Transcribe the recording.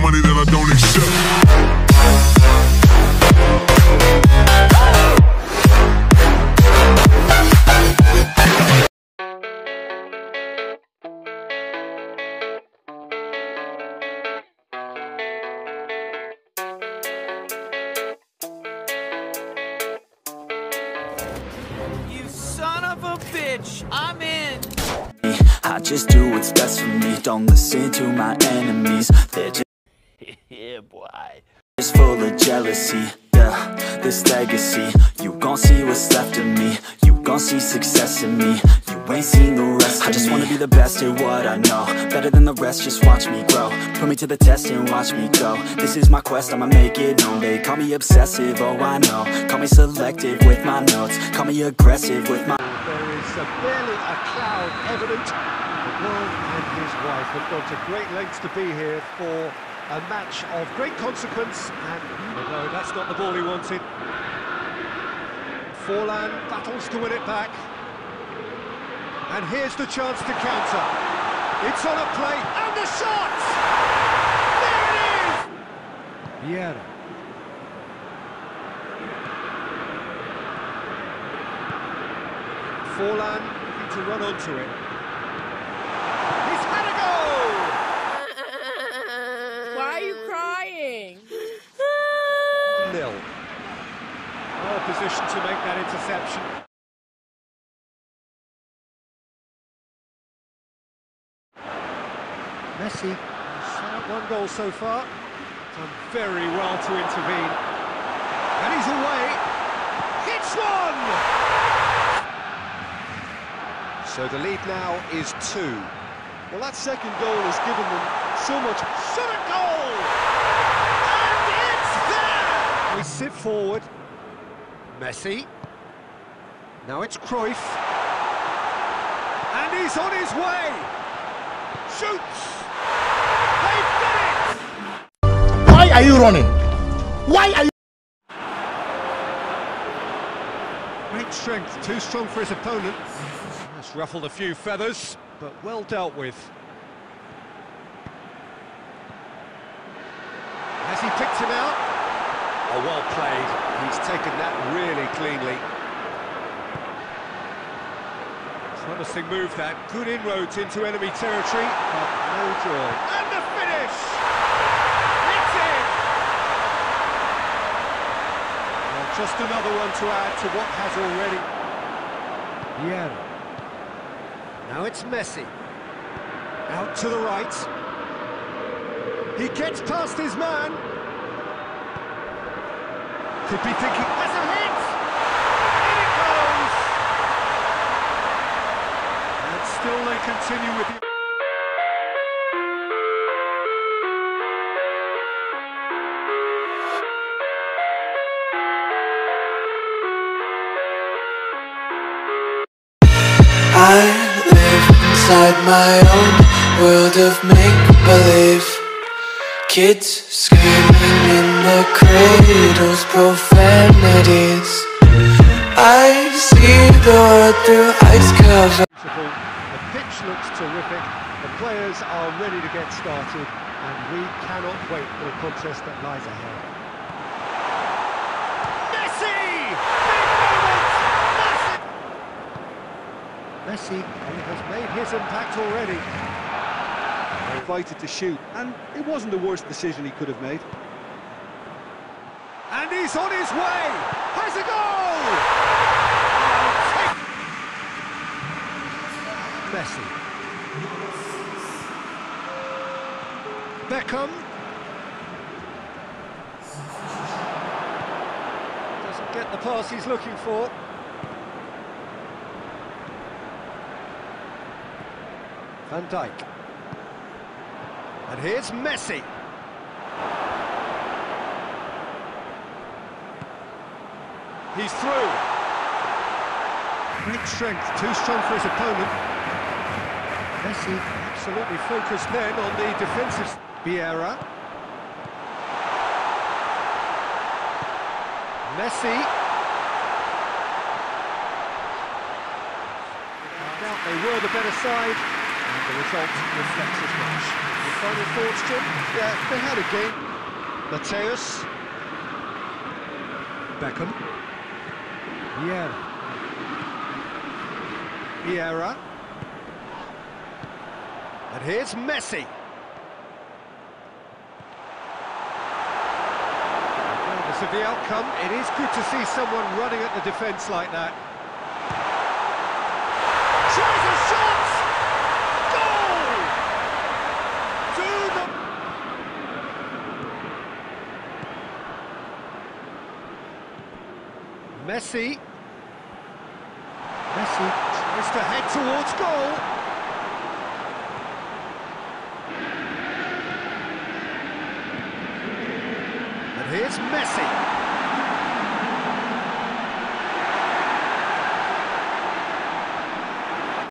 money that I don't accept. Son of a bitch, I'm in. I just do what's best for me. Don't listen to my enemies. They're just Yeah, boy. just full of jealousy. Yeah, this legacy. You gon' see what's left of me. You gon' see success in me. You ain't seen the rest of me. I just wanna be the best at what I know. Better than the rest, just watch me grow. Put me to the test and watch me go. This is my quest, I'ma make it known. They call me obsessive, oh I know. Call me selective with my notes. Call me aggressive with my... There is barely a cloud evident. The world and his wife have gone to great lengths to be here for a match of great consequence, and no, that's not the ball he wanted. Forlan battles to win it back, and here's the chance to counter. It's on a plate, and the shot! There it is! Vieira. Forlan looking to run onto it. He's had a goal! Why are you crying? Nil. Well positioned to make that interception. Messi has set up one goal so far. Done very well to intervene. And he's away. Hits one! So the lead now is 2. Well, that second goal has given them so much. Shot a goal! And it's there! We sit forward. Messi. Now it's Cruyff. And he's on his way! Shoots! They've done it! Why are you running? Why are you... Great strength, too strong for his opponent. Has ruffled a few feathers, but well dealt with. Has he picked him out? Oh, well played. He's taken that really cleanly. Promising move that. Good inroads into enemy territory, but no joy. And the finish! It's in! Well, just another one to add to what has already... Vieira. Now it's Messi. Out to the right. He gets past his man. Could be thinking, that's a hit! In it goes! And still they continue with the... I live inside my own world of make-believe. Kids screaming in the cradles, profanities. I see the world through ice cover. The pitch looks terrific, the players are ready to get started, and we cannot wait for the contest that lies ahead. Messi! Messi has made his impact already. Invited to shoot, and it wasn't the worst decision he could have made. And he's on his way! Has a goal! Messi. Beckham. Doesn't get the pass he's looking for. Van Dijk. And here's Messi. He's through. Great strength, too strong for his opponent. Messi absolutely focused then on the defensive. Vieira. Messi. No doubt they were the better side. And the result reflects as much. Your final thoughts, Jim? Yeah, they had a game. Mateus. Beckham. Vieira. And here's Messi. Regardless of the outcome, it is good to see someone running at the defence like that. Tries a shot! Goal! 2-0. Messi tries to head towards goal. And here's Messi.